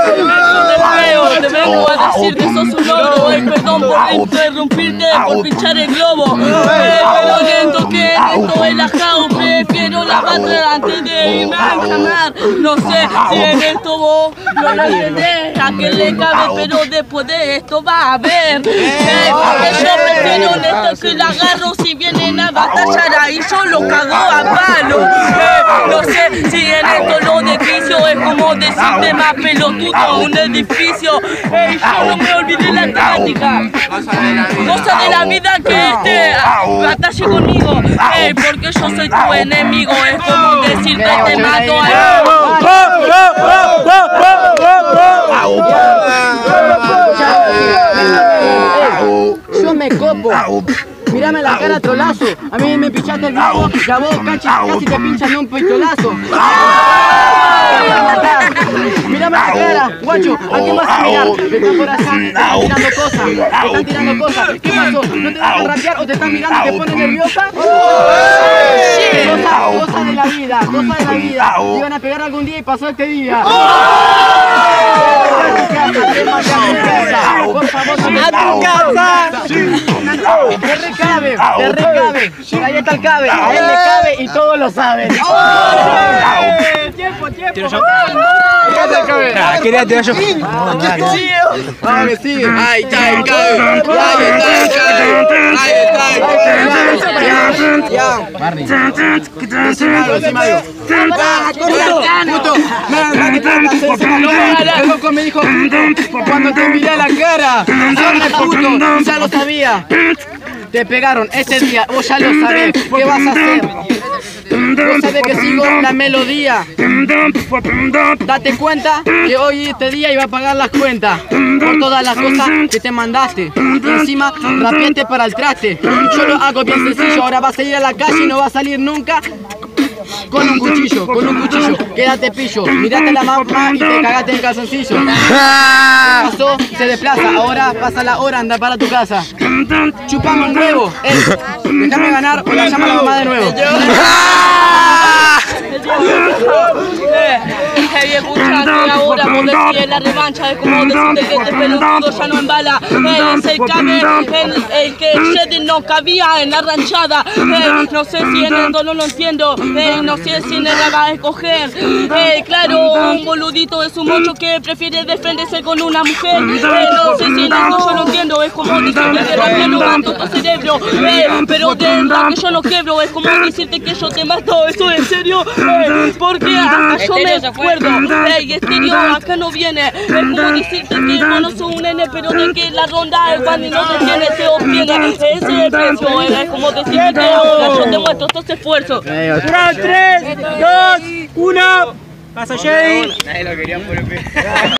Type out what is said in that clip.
Te vengo a decir que sos un logro. Perdón por interrumpirte, por pinchar el globo. Pero lento que esto es la jau. Prefiero la patria antes de irme a llamar. No sé si en esto vos no lo entendés. A que le cabe, pero después de esto va a ver. Porque yo prefiero esto que la agarro. Si vienen a batallar ahí yo lo cago a palo. No sé si en esto lo de vicio es como decirte más pelotudo a un edificio. Yo no me olvidé la táctica. Cosa de la vida que batalle conmigo. Porque yo soy tu enemigo. Es como decirte te mato a yo me copo. Mírame la cara, trolazo. A mí me pinchaste el globo y a vos casi te pinchan un pistolazo. Mírame la cara, guacho, ¿a quién vas a mirar? Están por allá, te están tirando cosas. ¿Qué pasó? ¿No te dejan rapear o te están mirando y te ponen nerviosa? Cosa de la vida, cosa de la vida. Te iban a pegar algún día y pasó este día. Por favor, ¡a tu casa! ¡Que recabe! ¡Que recabe! Ahí está el cabe, a él le cabe y todos lo saben. ¡Tiempo! Quería tirar yo. Vale, sigue. Ahí está el cabe. Ahí está. El loco me dijo cuando te miré a la cara. Puto, ya lo sabía. Te pegaron este día, vos ya lo sabés. ¿Qué vas a hacer? Vos sabés que sigo la melodía. Date cuenta que hoy este día iba a pagar las cuentas por todas las cosas que te mandaste. Y encima rapiente para el traste. Yo lo hago bien sencillo. Ahora vas a ir a la calle y no vas a salir nunca con un cuchillo. Quédate pillo. Miraste a la mamá y te cagaste en calzoncillo. Pasó, se desplaza. Ahora pasa la hora, anda para tu casa. Chupamos nuevo. Déjame ganar o la llama a la mamá de nuevo. Escuchate ahora, vos decís la revancha. Es como decirte que este pelotudo ya no embala. Es el cabe, el que Shedden no cabía en la ranchada. No sé si en esto no lo entiendo. No sé si en la va a escoger. Claro, un boludito es un mocho que prefiere defenderse con una mujer. No sé si en esto yo lo entiendo. Es como decirte que rapea no gasto tu cerebro. Pero de la que yo no quebro. Es como decirte que yo te mato. ¿Eso en serio? Porque acá yo me acuerdo. Estéreo acá no viene. Es como decirte que no sos un nene, pero de que la ronda es cuando no se tiene, se obtiene. Ese es el precio. Es como decirte que yo te muestro estos esfuerzos. 3, 2, 1. Pasa Jay.